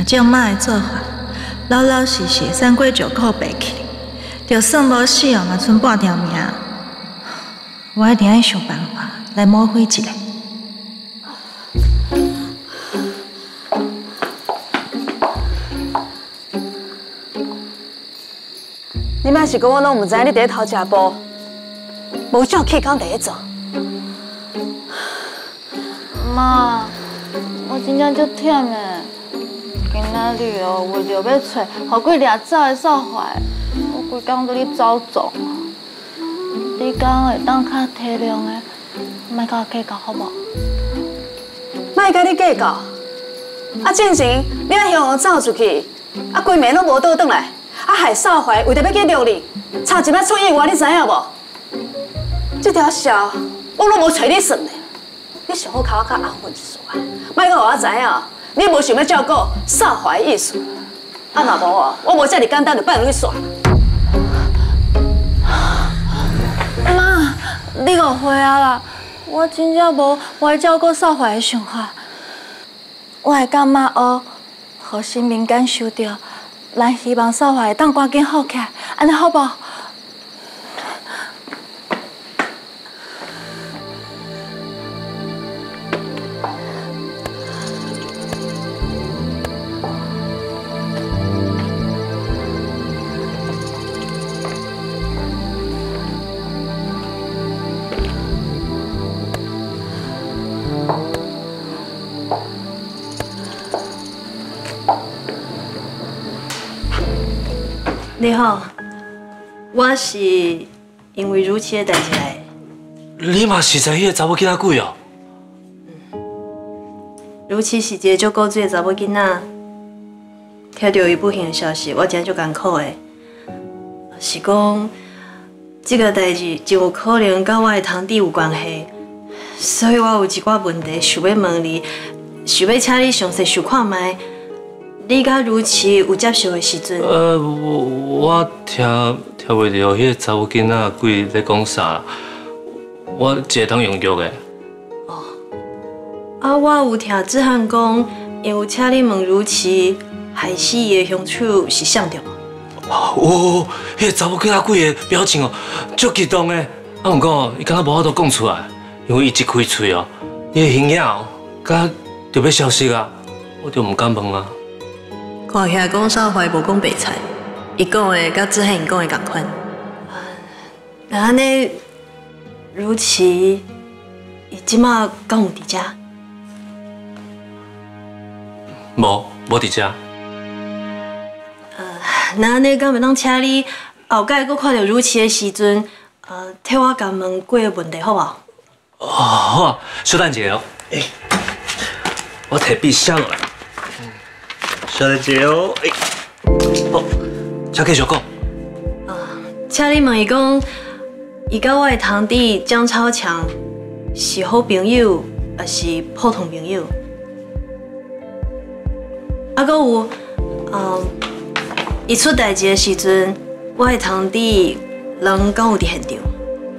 照妈的做法，老老实实3过9苦爬起，就算无死哦，嘛剩半条命。我一定要想办法来抹毁一下。 你妈是讲我拢唔知你伫头食步，无照气讲第一做。 妈，我真正足忝的。今仔日哦，为着要找互过掠走的少怀，我规工都咧走总啊。你讲会当较体谅的，莫甲我计较好无？ 莫甲你计较。啊，进前你啊向我走出去，啊，规暝拢无倒转来。 啊，害少怀为着要去钓你，差一摆出意外，你知影无？这条小我拢无找你算的，你上好靠我较安分一丝啊！莫讲我知影，你无想要照顾少怀的意思。啊，若无哦，我无遮尔简单就放你煞。 妈，你误会啊啦！我真正无我照顾少怀的想法，我会感觉学，互新民感受到。 咱希望少怀会当赶紧好起来，安尼好无？ 你好，我是因为如期的代志来。 你嘛是知迄个查某囡仔鬼哦？ 如期是一个足古锥的查某囡仔，听到伊不幸的消息，我真足艰苦的。是讲这个代志真有可能跟我的堂弟有关系，所以我有一寡问题想要问你，想要请你详细想看卖。 你甲如期有接受的时阵， 我听袂到迄个查某囡仔鬼咧讲啥，我一个通用药的。 哦，啊，我有听志汉讲，因有请你问如期害死伊的凶手是谁着无？ 哦，迄个查某囡仔鬼的表情哦，足激动的。啊，毋过伊敢若无法度讲出来，因为伊一开嘴哦，伊的形象哦，甲就要消失啊，我就毋敢问啊。 看起来讲少怀无讲白菜，伊讲的甲志汉因讲的同款。那安尼，如期，伊即马敢有伫遮？ 无伫遮。 那安尼敢袂当请你后摆佫看到如期的时阵，替我甲问几个问题好无？ 哦，好啊，稍等一下哦。我摕笔写落来。 稍等一下哦，好，请继续讲。 请你问伊讲，伊甲我的堂弟江超强是好朋友，还是普通朋友？啊，搁有，伊出代志的时阵，我的堂弟人敢有伫现场？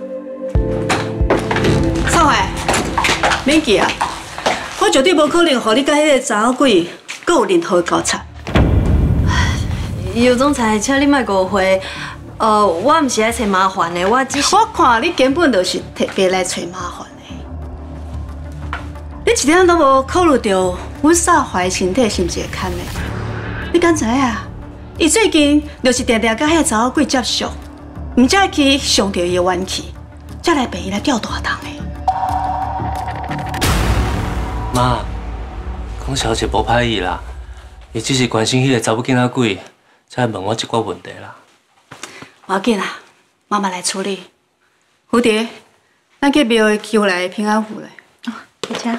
少怀，免急啊，我绝对无可能互你甲迄个查某鬼。 阁有任何交叉？ 尤总裁，请你莫误会。我毋是来找麻烦的，我只是…… 我看你根本就是特别来找麻烦的。你一点都无考虑到阮少怀身体是毋是会堪的？你敢知影？伊最近就是定定甲迄个查某鬼接触，毋才会去伤到伊的元气，才来陪伊来钓大档的。 妈。 江小姐无歹意啦，伊只是关心迄个查某囡仔鬼，才问我一寡问题啦。 无要紧啦，妈妈来处理。蝴蝶，咱去庙的求来平安符嘞。 哦，请。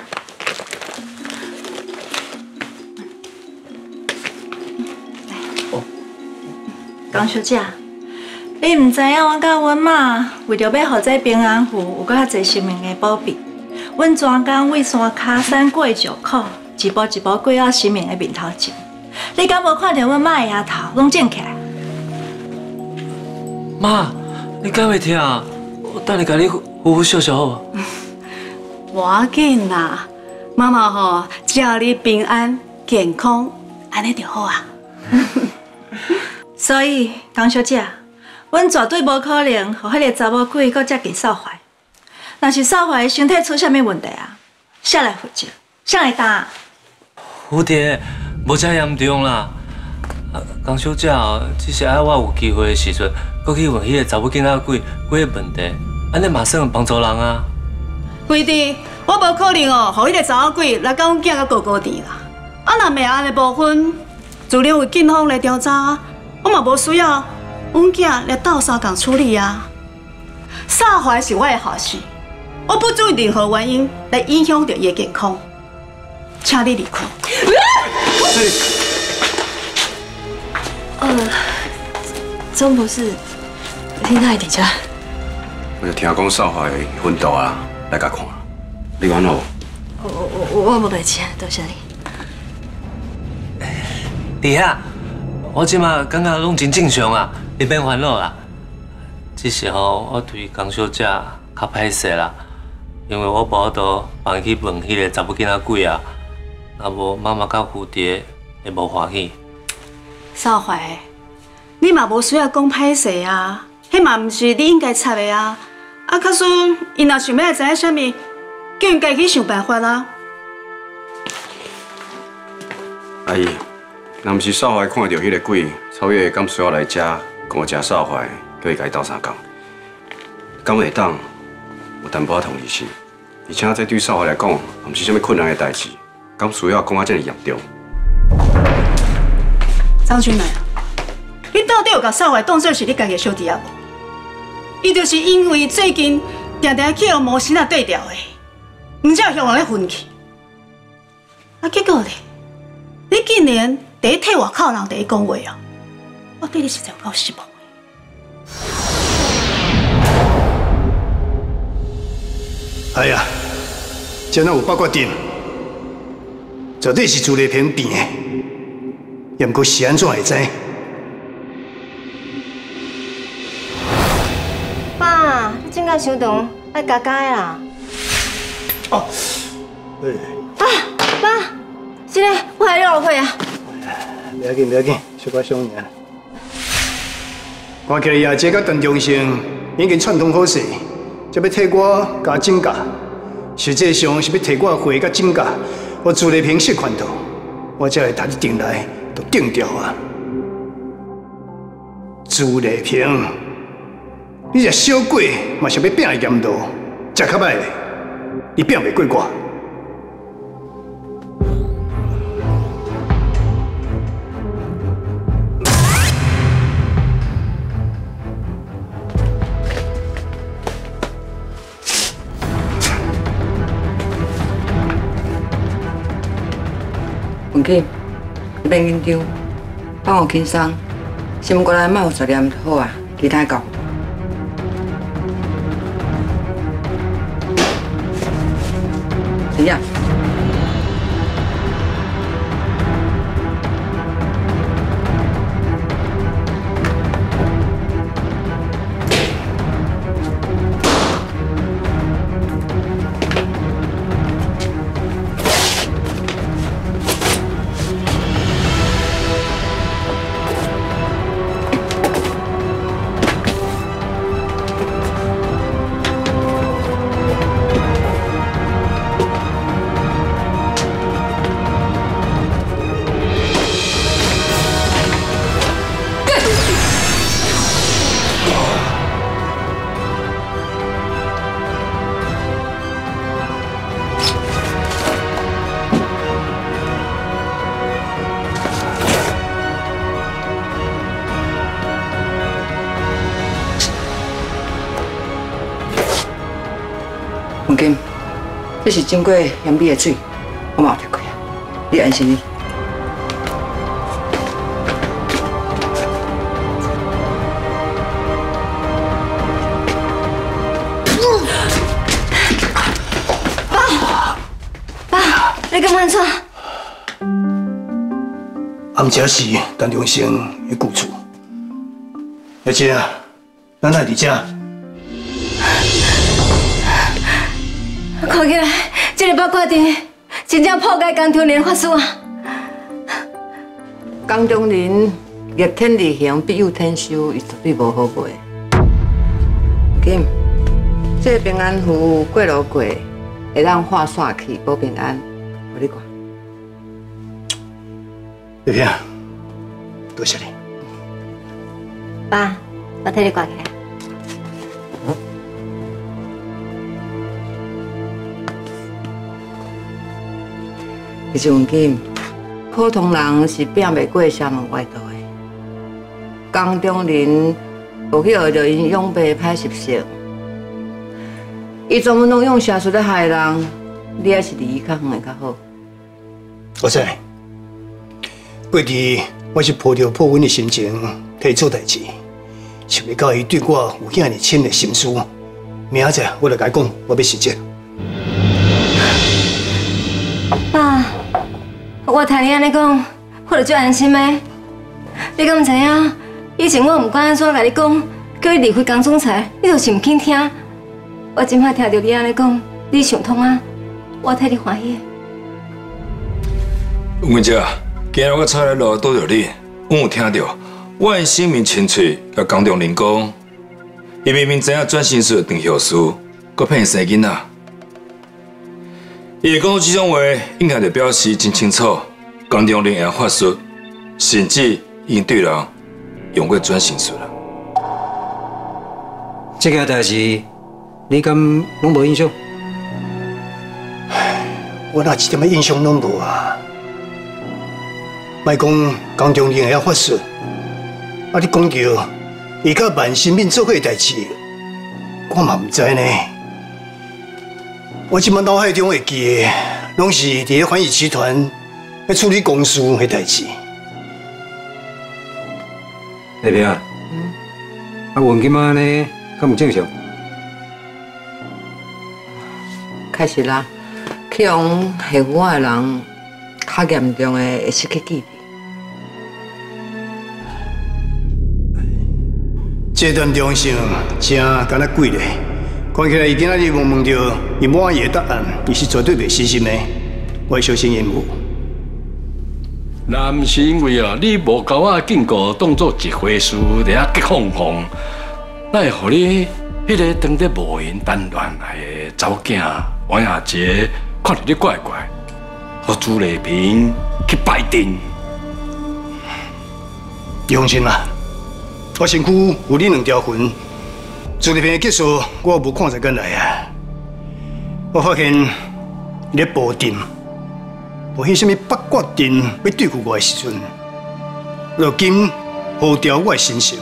来。哦。江小姐，你毋知影我甲阮妈为着要互这平安符有搁较侪生命的保庇，阮专工为山骹3过9苦。 一步一步过到生命的面头前，你敢无看到阮妈的牙头拢肿起来？ 妈，你敢会听？我等下甲你呼呼笑笑好无？ 无要紧啦，妈妈吼，只要你平安健康，安安尼就好啊。 所以，江小姐，阮绝对无可能，互迄个查某鬼搁接近少怀。若是少怀身体出啥物问题啊，谁来负责？谁来担？ 蝴蝶，无遮严重啦。江小姐哦，只是爱我有机会的时阵，搁去问迄个查某囡仔鬼的问题，安尼嘛算有帮助人啊。 规弟，我无可能哦，互迄个查某鬼来甲阮囝甲高高甜啦。啊，若命案的部分，自然由警方来调查，我嘛无需要阮囝来斗相共处理啊。少怀是我的后事，我不准任何原因来影响到伊的健康，请你离开。 钟博士，听他伫遮。 我就听讲少怀昏倒啊，来甲看。你安好？ 我无代志，多谢你。 弟啊，我即马感觉拢真正常啊，你免烦恼啦。只是吼，我对江小姐较歹势啦，因为我无法度帮伊去问迄个查某囡仔鬼啊，若无妈妈甲蝴蝶会无欢喜。 少怀，你嘛无需要讲歹势啊，迄嘛毋是你应该插的啊。啊，可是伊若想要知影啥物，叫因家己想办法啦。 阿姨，若毋是少怀看到迄个鬼，超越敢需要来遮顾食少怀，叫伊家己斗相共，敢会当有淡薄仔同理心，而且这对少怀来讲，毋是啥物困难的代志，敢需要讲啊遮尔严重？ 张君来啊，你到底有甲少怀当作是你家己的小弟啊无？伊就是因为最近定定去互魔神啊对调的，毋才向人咧分去。啊，结果咧，你竟然第一替外口人第一讲话哦，我对你实在有够失望的。 哎呀，真有八决定，绝对是朱丽萍变的，也毋过是安怎会知？ 爸，你真甲伤长，爱加加的啦。 哦， 爸，是嘞，我害你误会啊。 不要紧，不要紧，小可伤尔。看起来亚姐甲陈忠生已经串通好势，才要替我加增价。实际上是要替我回甲增价，我朱丽萍失款头，我才会打一定来就定掉啊。朱丽萍，你这小鬼嘛是要拼的严度，食较歹的，你拼袂过我。 文琪，你别紧张，放我轻松，心肝内莫有杂念就好啊，其他搞。怎样？文金，这是经过盐米的水，我嘛有吃过啊，你安心哩。 爸，你干嘛错？ 暗遮是陈忠生的故厝，阿姐啊，咱哪伫遮？ 看起来，这个八卦阵真正破解工厂连发事啊！ 江中人逆天而行，必有天收，伊绝对无好卖。金，这平安符过路过，会让化煞气保平安，互你看。 丽萍，多谢你。 爸，我替你挂起来。 其实黄金，普通人是拼袂过邪门歪道的。江中人无去学着因养爸歹习性，伊专门拢用邪术来害人，你还是离伊较远会较好。 我知，过去我是抱着破稳的心情替伊做代志，想袂到伊对我有遐尔深的心思。明仔载我就甲伊讲，我要实践。 爸，我听你安尼讲，我就最安心的。你敢唔知影？以前我唔管安怎甲你讲，叫你离开江总裁，你就是唔肯听。我今摆听到你安尼讲，你想通啊？我替你欢喜。 文姐，今日我出来路拄着你，我有听到我的生命亲嘴甲江中人讲，伊明明知影转身术长后事，搁骗生囡仔。伊会讲这种话，应该就表示真清楚，江中人会法术，甚至已经对人用过转身术了。 这件代志，你敢拢无印象？ 我哪一点仔印象拢无啊！莫讲江中人会晓法术，啊！你讲到伊甲万新敏做伙的代志，我嘛唔知呢。我即摆脑海中会记的，拢是伫咧环宇集团咧处理公司的代志。 丽萍啊，啊，文今仔呢，敢有正常？ 确实啦，去用下府的人，较严重的会失去记忆。 这段中性真敢若鬼咧。看起来，伊今仔日问到伊满意的答案，伊是绝对袂死心的。我会小心应付。 那毋是因为你无甲我警告当作一回事，伫遐急放放，那会互你迄个当得无闲单恋的查某囝王亚杰看着你怪怪，互朱丽萍去拜阵。 永信啊，我身躯有你2条魂。朱丽萍的结束，我无看在眼内啊！我发现伊咧布阵，无迄什么八卦阵要对付我的时阵，如今好调我的心神。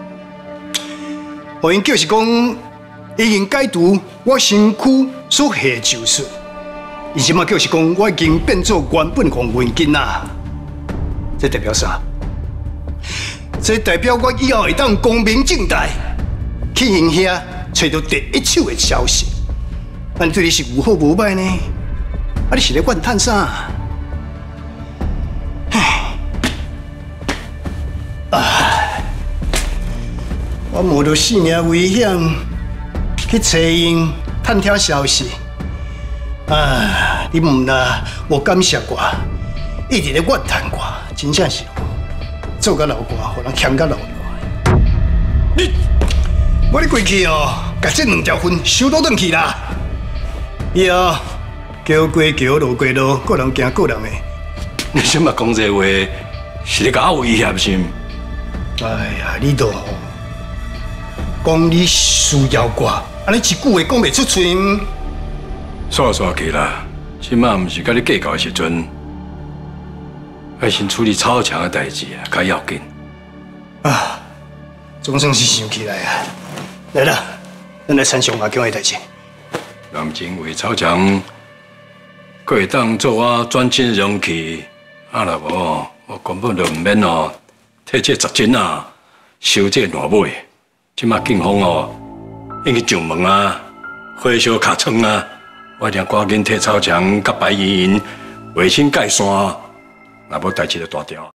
互因就是讲，已经解除我身躯所下咒术，伊即马就是讲，我已经变做原本黄文囡仔。这代表啥？这代表我以后会当光明正大。去因遐找到第一手的消息，咱对你是有好无歹呢？啊，你是咧怨叹啥？我冒着性命危险去找因探听消息，你唔啦，无感谢我，一直咧怨叹我，真正是做甲老大，互人欠甲老大。你。我咧过去哦，甲这2条魂收倒转去啦。以后桥过桥，路过路，个人行个人的。 你即马讲这话，是咧甲我威胁是？ 哎呀，你都讲你需要我，安尼一句话讲袂出嘴。 煞去啦，即马毋是甲你计较的时阵，要先处理操场的代志啊，较要紧。 啊，总算是想起来啊！来啦，咱来参详阿强的代志。 南京为操场，佫会当做我转进容器，啊若无，我根本就唔免哦，替这10斤啊收这烂尾。即马警方哦，已经上门啊，火烧卡窗啊，我一定赶紧替操场甲白云卫星盖山，若无代志就大条。